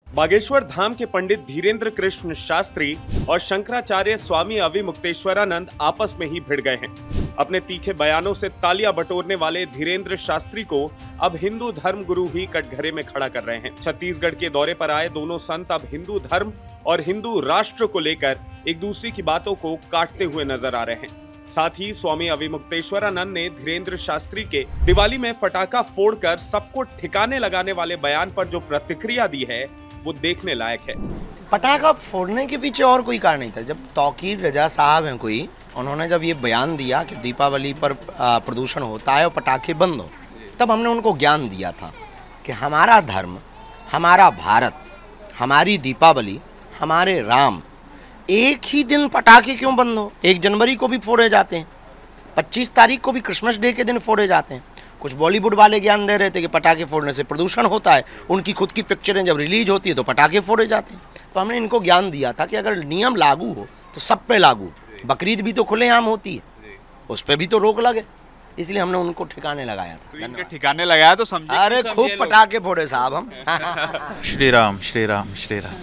बागेश्वर धाम के पंडित धीरेन्द्र कृष्ण शास्त्री और शंकराचार्य स्वामी अविमुक्तेश्वरानंद आपस में ही भिड़ गए हैं। अपने तीखे बयानों से तालियां बटोरने वाले धीरेन्द्र शास्त्री को अब हिंदू धर्म गुरु ही कटघरे में खड़ा कर रहे हैं। छत्तीसगढ़ के दौरे पर आए दोनों संत अब हिंदू धर्म और हिंदू राष्ट्र को लेकर एक दूसरे की बातों को काटते हुए नजर आ रहे हैं। साथ ही स्वामी अविमुक्तेश्वरानंद ने धीरेन्द्र शास्त्री के दिवाली में पटाखा फोड़कर सबको ठिकाने लगाने वाले बयान पर जो प्रतिक्रिया दी है वो देखने लायक है। पटाखा फोड़ने के पीछे और कोई कारण नहीं था। जब तौकीर रजा साहब हैं कोई, उन्होंने जब ये बयान दिया कि दीपावली पर प्रदूषण होता है और पटाखे बंद हो, तब हमने उनको ज्ञान दिया था कि हमारा धर्म, हमारा भारत, हमारी दीपावली, हमारे राम, एक ही दिन पटाखे क्यों बंद हो? 1 जनवरी को भी फोड़े जाते हैं, 25 तारीख को भी क्रिसमस डे के दिन फोड़े जाते हैं। कुछ बॉलीवुड वाले ज्ञान दे रहे थे कि पटाखे फोड़ने से प्रदूषण होता है, उनकी खुद की पिक्चरें जब रिलीज होती है तो पटाखे फोड़े जाते हैं। तो हमने इनको ज्ञान दिया था कि अगर नियम लागू हो तो सब पे लागू। बकरीद भी तो खुलेआम होती है, उस पर भी तो रोक लगे, इसलिए हमने उनको ठिकाने लगाया था। इनके ठिकाने लगाया तो समझे। अरे खूब पटाखे फोड़े साहब हम। श्री राम श्री राम श्री राम।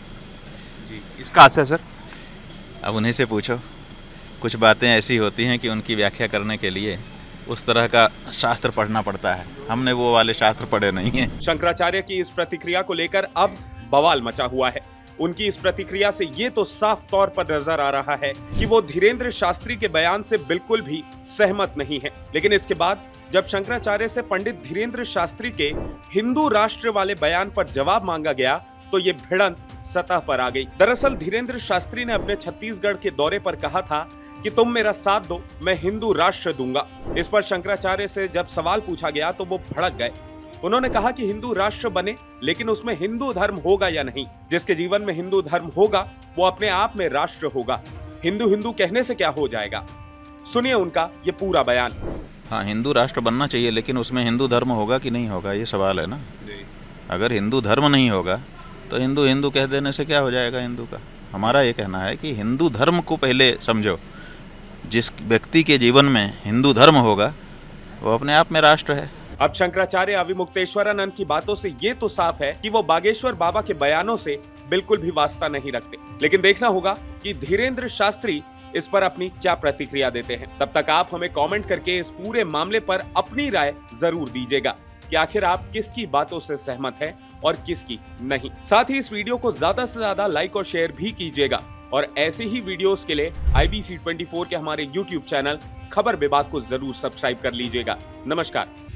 इसका असर सर अब उन्हीं से पूछो। कुछ बातें ऐसी होती हैं कि उनकी व्याख्या करने के लिए उस तरह का शास्त्र पढ़ना पड़ता है। हमने वो वाले शास्त्र पढ़े नहीं हैं। शंकराचार्य की इस प्रतिक्रिया को लेकर अब बवाल मचा हुआ है। उनकी इस प्रतिक्रिया से ये तो साफ तौर पर नजर आ रहा है कि वो धीरेन्द्र शास्त्री के बयान से बिल्कुल भी सहमत नहीं है। लेकिन इसके बाद जब शंकराचार्य से पंडित धीरेन्द्र शास्त्री के हिंदू राष्ट्र वाले बयान पर जवाब मांगा गया तो ये भिड़ंत सतह पर आ गई। दरअसल धीरेन्द्र शास्त्री ने अपने छत्तीसगढ़ के दौरे पर कहा था कि तुम मेरा साथ दो, मैं हिंदू राष्ट्र दूंगा। इस पर शंकराचार्य से जब सवाल पूछा गया तो वो भड़क गए। उन्होंने कहा कि हिंदू राष्ट्र बने, लेकिन उसमें हिंदू धर्म होगा या नहीं। जिसके जीवन में हिंदू धर्म होगा वो अपने आप में राष्ट्र होगा। हिंदू हिंदू कहने से क्या हो जाएगा? सुनिए उनका ये पूरा बयान। हाँ, हिंदू राष्ट्र बनना चाहिए, लेकिन उसमें हिंदू धर्म होगा कि नहीं होगा, ये सवाल है ना। अगर हिंदू धर्म नहीं होगा तो हिंदू हिंदू कह देने से क्या हो जाएगा हिंदू का। हमारा ये कहना है कि हिंदू धर्म को पहले समझो। जिस व्यक्ति के जीवन में हिंदू धर्म होगा वो अपने आप में राष्ट्र है। अब शंकराचार्य अविमुक्तेश्वरानंद की बातों से ये तो साफ है कि वो बागेश्वर बाबा के बयानों से बिल्कुल भी वास्ता नहीं रखते। लेकिन देखना होगा कि धीरेन्द्र शास्त्री इस पर अपनी क्या प्रतिक्रिया देते हैं। तब तक आप हमें कमेंट करके इस पूरे मामले पर अपनी राय जरूर दीजिएगा कि आखिर आप किसकी बातों से सहमत हैं और किसकी नहीं। साथ ही इस वीडियो को ज्यादा से ज्यादा लाइक और शेयर भी कीजिएगा और ऐसे ही वीडियोस के लिए IBC 24 के हमारे YouTube चैनल खबर विभाग को जरूर सब्सक्राइब कर लीजिएगा। नमस्कार।